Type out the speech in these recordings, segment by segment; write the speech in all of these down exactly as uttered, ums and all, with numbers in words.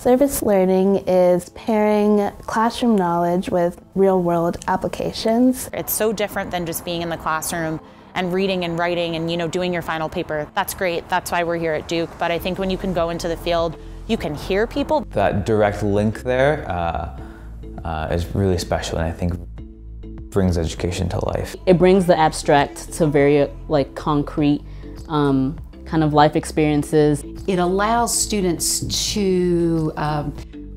Service learning is pairing classroom knowledge with real-world applications. It's so different than just being in the classroom and reading and writing and, you know, doing your final paper. That's great, that's why we're here at Duke, but I think when you can go into the field, you can hear people. That direct link there uh, uh, is really special, and I think brings education to life. It brings the abstract to very like concrete um, kind of life experiences. It allows students to um,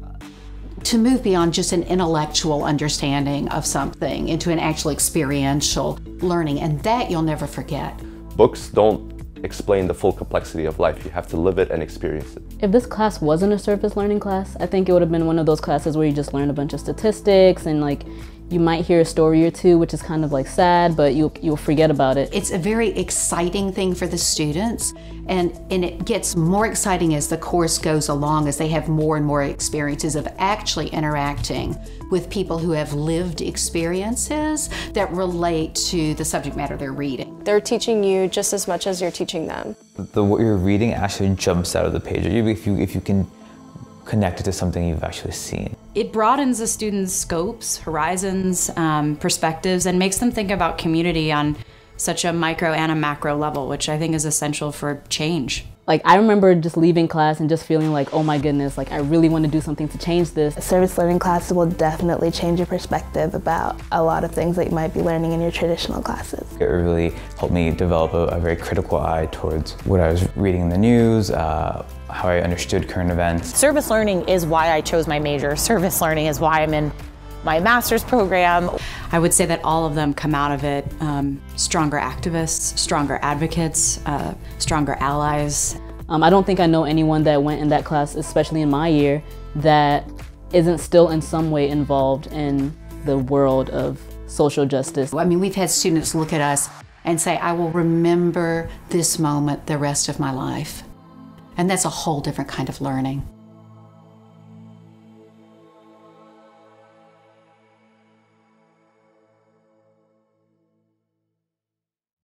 to move beyond just an intellectual understanding of something into an actual experiential learning, and that you'll never forget. Books don't explain the full complexity of life. You have to live it and experience it. If this class wasn't a service learning class, I think it would have been one of those classes where you just learn a bunch of statistics and like you might hear a story or two, which is kind of like sad, but you'll, you'll forget about it. It's a very exciting thing for the students, and, and it gets more exciting as the course goes along, as they have more and more experiences of actually interacting with people who have lived experiences that relate to the subject matter they're reading. They're teaching you just as much as you're teaching them. The, what you're reading actually jumps out of the page, if you, if you can connect it to something you've actually seen. It broadens the students' scopes, horizons, um, perspectives, and makes them think about community on such a micro and a macro level, which I think is essential for change. Like, I remember just leaving class and just feeling like, oh my goodness, like I really want to do something to change this. Service learning classes will definitely change your perspective about a lot of things that you might be learning in your traditional classes. It really helped me develop a, a very critical eye towards what I was reading in the news, uh, how I understood current events. Service learning is why I chose my major. Service learning is why I'm in my master's program. I would say that all of them come out of it um, stronger activists, stronger advocates, uh, stronger allies. Um, I don't think I know anyone that went in that class, especially in my year, that isn't still in some way involved in the world of social justice. I mean, we've had students look at us and say, I will remember this moment the rest of my life. And that's a whole different kind of learning.